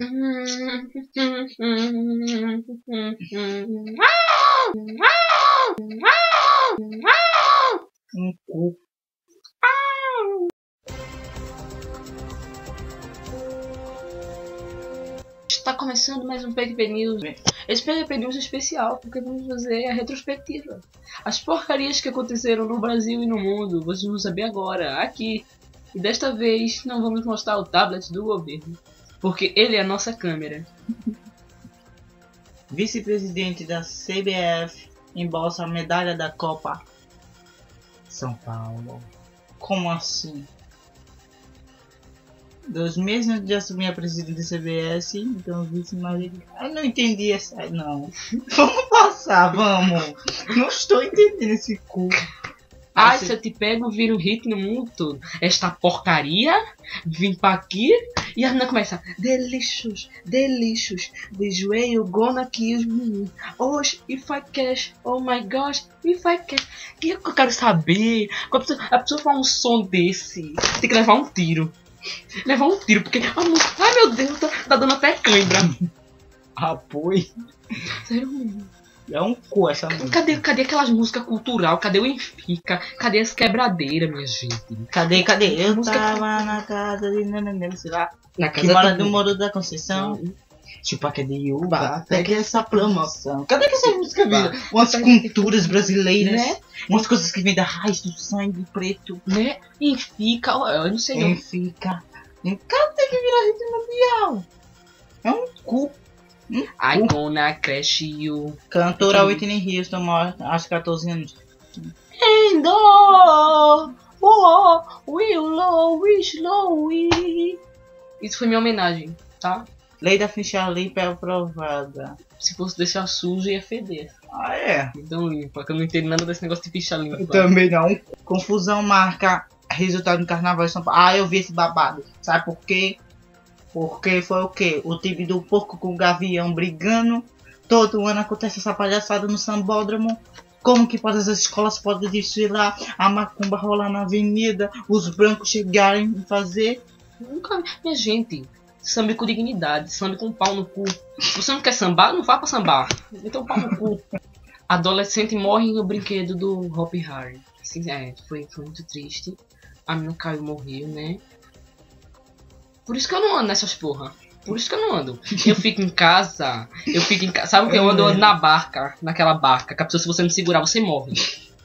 Cu. Está começando mais um PQP News. Esse PQP News é especial porque vamos fazer a retrospectiva. As porcarias que aconteceram no Brasil e no mundo, vocês vão saber agora, aqui. E desta vez não vamos mostrar o tablet do governo, porque ele é a nossa câmera. Vice-presidente da CBF embolsa a medalha da Copa São Paulo. Como assim? 2 meses antes de assumir a presidência da CBS, então vice-marido. Eu não entendi essa. Não. Vamos passar, vamos. Não estou entendendo esse cu. Ai, se eu te pego, vira um hit no mundo todo. Esta porcaria vim pra aqui e a menina começa: delicious, delicious, the joelho gonna kill me. Hoje, if I cash, oh my gosh, if I cash. Que eu quero saber? Quando a pessoa fala um som desse, tem que levar um tiro. Levar um tiro, porque a música, ai meu Deus, tá dando até cãibra. Apoio. Sério mesmo. É um cu essa música. Cadê aquelas músicas cultural? Cadê o Enfica? Cadê as quebradeiras, minha gente? Cadê? Eu música tava na casa de neném, sei lá. Na Que casa mora do Moro da Conceição. Tipo, cadê Uba? Pega essa promoção. Cadê que essa música vem? Umas culturas brasileiras, né? Umas coisas que vêm da raiz do sangue preto, Né? Enfica, eu não sei não. Enfica. Cadê que vira ritmo mundial? É um cu. I gonna crash you. Cantora Whitney Houston morta aos 14 anos. And oh, we. Isso foi minha homenagem, tá? Lei da ficha limpa é aprovada. Se fosse deixar sujo ia feder. Ah, é? Então limpa, que eu não entendo nada desse negócio de ficha limpa. Eu também não. Confusão marca resultado do Carnaval de São Paulo. Ah, eu vi esse babado. Sabe por quê? Porque foi o quê? O time do porco com o gavião brigando. Todo ano acontece essa palhaçada no sambódromo. Como que todas as escolas podem desfilar, a macumba rolar na avenida, os brancos chegarem e fazer? Nunca, minha gente, sambe com dignidade, sambe com pau no cu. Você não quer sambar? Não vá pra sambar. Então pau no cu. Adolescente morre no brinquedo do Hopi Hari. Assim, foi muito triste. A menina caiu e morreu, né? Por isso que eu não ando nessas porra. Por isso que eu não ando. Eu fico em casa. Sabe o que? Eu ando na barca. Naquela barca. Que a pessoa, se você não segurar, você morre.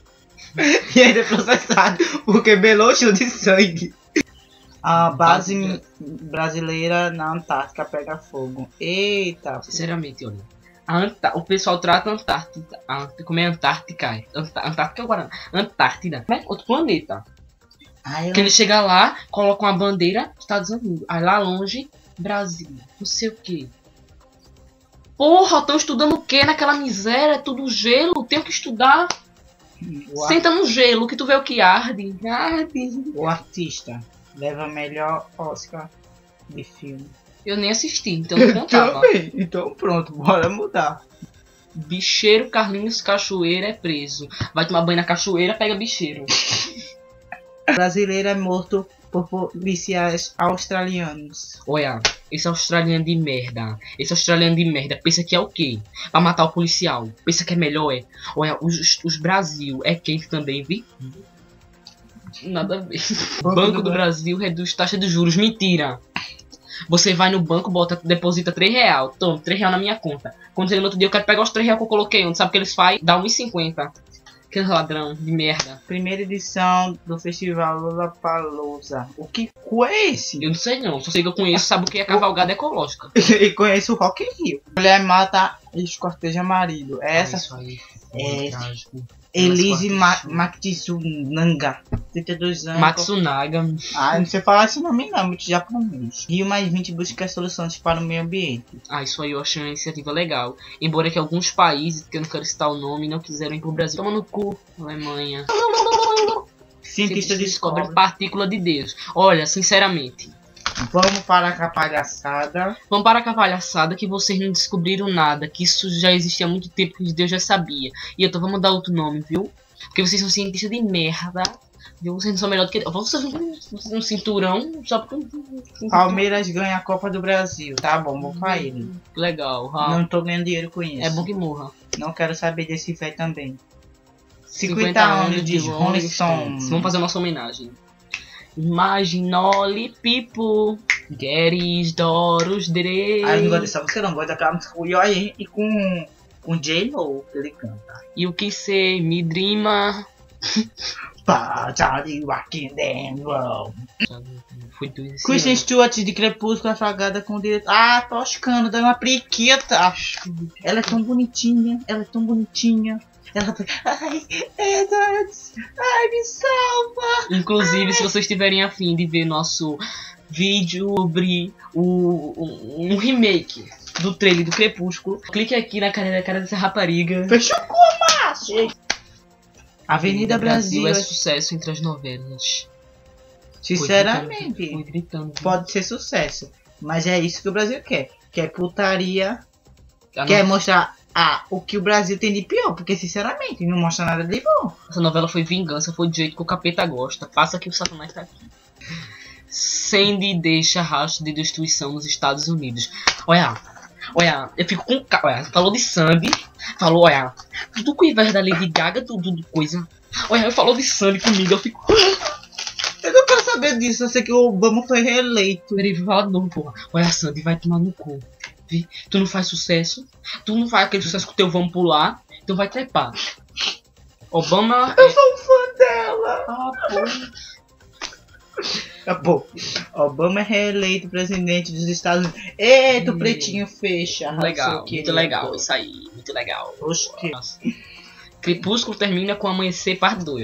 E ainda é processado. Porque belou cheio de sangue. A base brasileira na Antártica pega fogo. Eita. Sinceramente, olha. O pessoal trata a Antártida. Como é Antártica? Antártica é o Guaraná. Antártida. É outro planeta. Que ele chega lá, coloca uma bandeira Estados Unidos. Aí lá longe, Brasil. Não sei o que. Porra, estão estudando o que naquela miséria? É tudo gelo. Tenho que estudar. Senta no gelo que tu vê o que arde. Arde. O artista leva melhor Oscar de filme. Eu nem assisti, então não contava. Também. Então pronto, bora mudar. Bicheiro Carlinhos Cachoeira é preso. Vai tomar banho na cachoeira, pega bicheiro. Brasileiro é morto por policiais australianos. Olha, esse australiano de merda. Esse australiano de merda pensa que é o quê? Pra matar o policial. Pensa que é melhor, é? Olha, os Brasil é quente também, vi? Nada a ver. Banco do Brasil reduz taxa de juros. Mentira. Você vai no banco, deposita R$3. Toma, R$3 na minha conta. Quando chega no outro dia, eu quero pegar os R$3 que eu coloquei. Onde sabe o que eles fazem? Dá 1,50. Que ladrão de merda. Primeira edição do festival Lollapalooza. O que cu é esse? Eu não sei não. Só sei que eu conheço, sabe o que é cavalgada ecológica. E conheço o Rock in Rio. Mulher mata e escorteja marido. Essa isso aí. Trágico. Elise Matsunanga, 32 anos. Matsunaga. Ah, não sei falar esse nome não, muito japonês. Rio mais 20 busca soluções para o meio ambiente. Ah, isso aí eu achei uma iniciativa legal. Embora que alguns países, que eu não quero citar o nome, não quiseram ir pro Brasil. Toma no cu, Alemanha. Cientista descobre partícula de Deus. Olha, sinceramente. Vamos para a palhaçada. Vamos para a palhaçada que vocês não descobriram nada. Que isso já existia há muito tempo, que Deus já sabia. E então vamos dar outro nome, viu? Porque vocês são cientistas de merda. Vocês são melhor do que... Vocês um cinturão só porque... Palmeiras ganha a Copa do Brasil. Tá bom, vou pra ele. Legal. Não tô ganhando dinheiro com isso. É bom que morra. Não quero saber desse velho também. 50 anos de Rolling Stones. Vamos fazer a nossa homenagem. Imaginole people, Gettys, Doros, Dre. Aí eu não gosto dessa música, não gosto daquela música e com J-Lo que ele canta. E o que ser, me drima. Foi do esse Kristen ano. Stewart de Crepúsculo afagada com o diretor. Ah, toscano, dando uma prequita. Ela é tão bonitinha, ela é tão bonitinha. Ela tá... Ai, Edward, ai, me salva. Inclusive, se vocês tiverem afim de ver nosso vídeo sobre um remake do trailer do Crepúsculo, clique aqui na cara dessa rapariga. Fechou com macho. Avenida Brasil é sucesso entre as novelas. Sinceramente, Foi gritando. pode ser sucesso. Mas é isso que o Brasil quer. Quer putaria. A Quer no- mostrar o que o Brasil tem de pior. Porque, sinceramente, não mostra nada de bom. Essa novela foi vingança, foi do jeito que o capeta gosta. Passa que o Satanás tá aqui. Sandy deixa rastro de destruição nos Estados Unidos. Olha, eu fico com... Olha, falou de Sandy. Falou, olha, tudo com inveja da Lady Gaga, tudo coisa. Olha, falou de Sandy comigo, eu fico... Eu não quero saber disso. Eu sei que o Obama foi reeleito. Derivado, porra. Olha, Sandy, vai tomar no cu. Vi? Tu não faz sucesso. Tu não faz aquele sucesso com o teu vamos pular. Tu vai trepar. Obama... Eu sou um fã dela. Ah, porra. Pô, Obama é reeleito presidente dos Estados Unidos. Eita, o pretinho fecha. Legal, muito legal. Isso aí, muito legal. Oxe, que... Crepúsculo termina com Amanhecer Parte 2.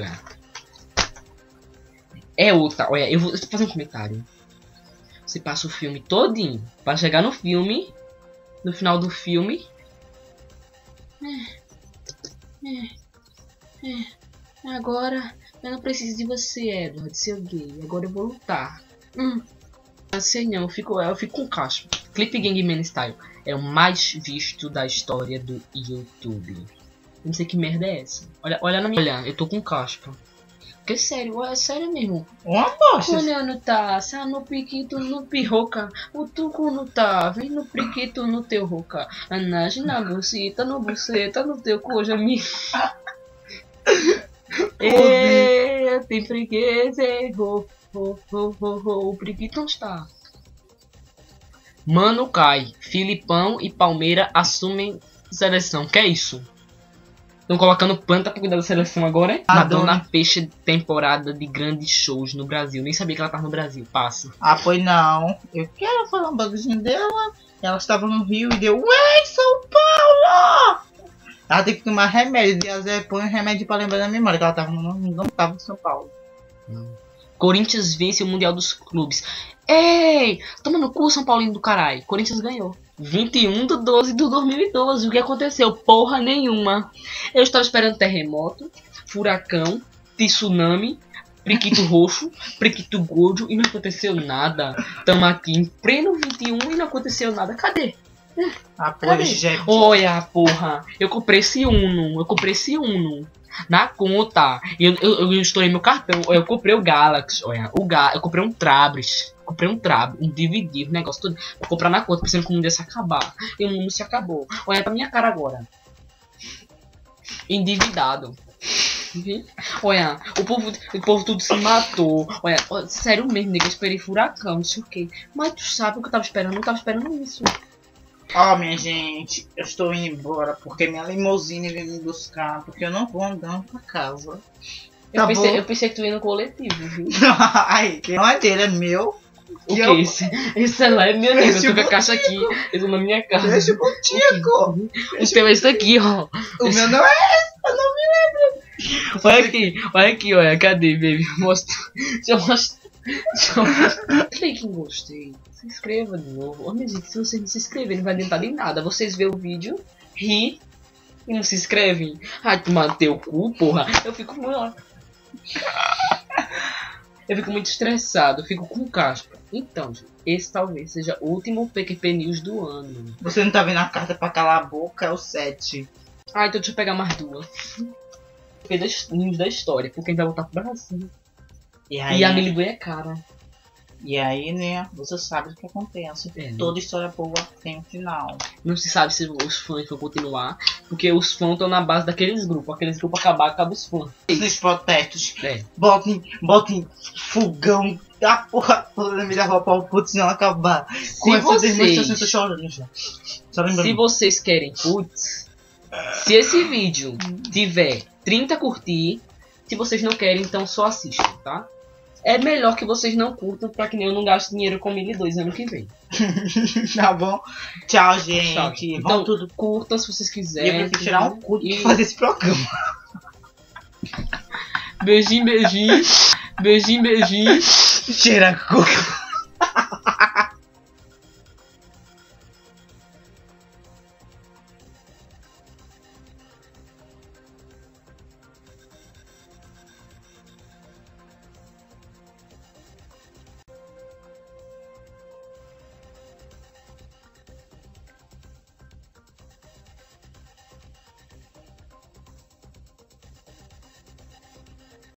É outra. Olha, eu vou fazer um comentário. Você passa o filme todinho para chegar no filme. No final do filme. Agora eu não preciso de você, Edward, seu gay. Agora eu vou lutar. Não sei não, eu fico com caspa. Clip Gangnam Style é o mais visto da história do YouTube. Não sei que merda é essa. Olha na minha. Olha, eu tô com caspa. Que sério, é sério mesmo. Uma bosta. Quando eu não tá, sa no piquito no pirroca, o tuco não tá, vem no priquito no teu roca, anage na buceta, no buceta, no teu coja me. Tem preguiça, o priquito não está. Mano cai, Filipão e Palmeira assumem seleção, que é isso? Estão colocando planta pra cuidar da seleção agora, hein? Madonna fecha temporada de grandes shows no Brasil. Nem sabia que ela tava no Brasil. Passa. Ah, pois não. Eu quero falar um bagulho dela. Ela estava no Rio e deu... Ué, São Paulo! Ela tem que tomar remédio. Põe remédio pra lembrar da memória. Que ela tava não tava em São Paulo. Corinthians vence o Mundial dos Clubes. Ei! Toma no cu, São Paulino do caralho. Corinthians ganhou. 21/12/2012. O que aconteceu? Porra nenhuma. Eu estava esperando terremoto, furacão, tsunami, priquito roxo, priquito gordo e não aconteceu nada. Tamo aqui em pleno 21 e não aconteceu nada. Cadê? Pois, gente. Olha, porra. Eu comprei esse Uno. Na conta. Eu estourei meu cartão. Eu comprei o Galaxy. Olha, eu comprei um Trabris. Um DVD, um negócio todo. Vou comprar na conta, pensando que o mundo ia se acabar. E o mundo se acabou. Olha pra minha cara agora. Endividado. Olha, o povo tudo se matou. Olha, sério mesmo, nega, eu esperei furacão, não sei o que. Mas tu sabe o que eu tava esperando? Eu não tava esperando isso. Ó, minha gente, eu estou indo embora porque minha limusine veio me buscar. Porque eu não vou andando pra casa. Eu pensei que tu ia no coletivo, viu? Ai, que não é dele, é meu. O que é esse? Esse lá é minha amiga, eu tô com a caixa aqui. Eu tô na minha casa. Deixa contigo. O teu é esse daqui, ó. O meu não é esse, eu não me lembro. Olha aqui, olha. Cadê, baby? Mostra. Deixa eu mostrar. Clique em gostei. Se inscreva de novo. Oh, minha gente, se você não se inscrever, não vai adiantar em nada. Vocês vê o vídeo, ri e não se inscrevem. Ai, tomar teu cu, porra. Eu fico muito estressado, eu fico com caspa. Então, gente, esse talvez seja o último PQP News do ano. Você não tá vendo a carta pra calar a boca? É o 7. Ah, então deixa eu pegar mais duas. News da história, porque a gente vai voltar pro Brasil. E E a Millie Boy é cara. né, você sabe o que acontece. Né? Toda história boa tem um final. Não se sabe se os fãs vão continuar, porque os fãs estão na base daqueles grupos. Aqueles grupos acabar, acaba os fãs. Nos protestos, É. botem fogão da porra toda na minha roupa ao puto, senão acabar. Com essa demonstração, eu tô chorando já. Só lembrando. Se vocês querem, putz, se esse vídeo tiver 30 curtir, se vocês não querem, então só assistam, tá? É melhor que vocês não curtam, pra que nem eu não gaste dinheiro com 1002 ano que vem. Tá bom? Tchau, gente. Tchau. Vamos Então, tudo. curtam se vocês E quiserem. eu prefiro tirar um cu E- de fazer esse programa. Beijinho, beijinho. Beijinho, beijinho. Cheira cu.